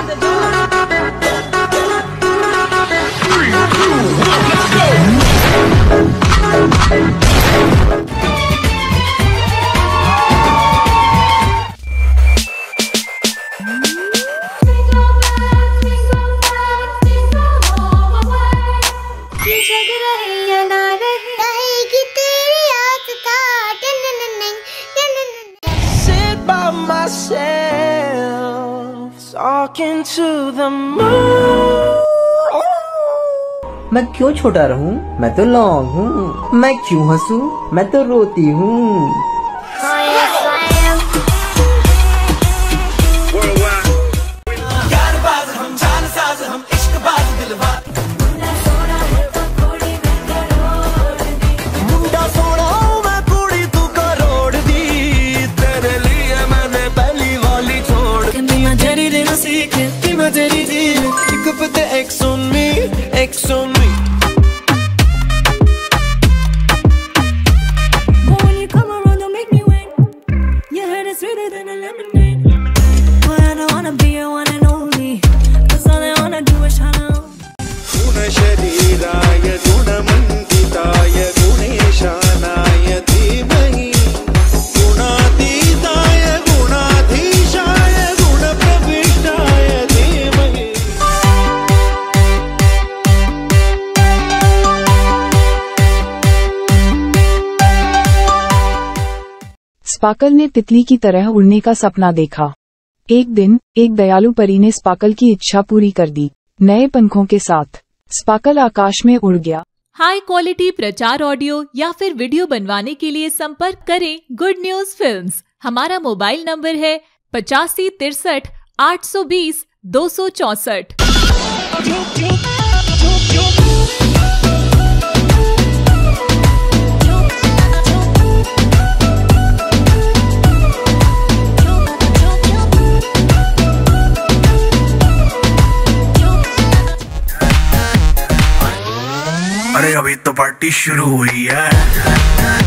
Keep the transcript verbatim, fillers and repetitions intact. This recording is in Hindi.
Talking to the moon. मैं क्यों छोटा रहूं, मैं तो लॉन्ग हूँ। मैं क्यों हंसूं, मैं तो रोती हूँ। Put the X on me, X on me. But when you come around, don't make me wait. Your head is sweeter than a lemonade. Boy, I don't wanna be your one and only, 'cause all they wanna do is shine on. Guna shariraya, guna manditaya, guneshanaaya dhimahi. Gunatitaya, gunadhishaya, gunapravishtaya dhimahi. Sparkle ने तितली की तरह उड़ने का सपना देखा। एक दिन एक दयालु परी ने स्पार्कल की इच्छा पूरी कर दी। नए पंखों के साथ स्पार्कल आकाश में उड़ गया। हाई क्वालिटी प्रचार ऑडियो या फिर वीडियो बनवाने के लिए संपर्क करें गुड न्यूज फिल्म्स। हमारा मोबाइल नंबर है पचासी तिरसठ आठ सौ बीस दो सौ चौसठ। अरे अभी तो पार्टी शुरू हुई है।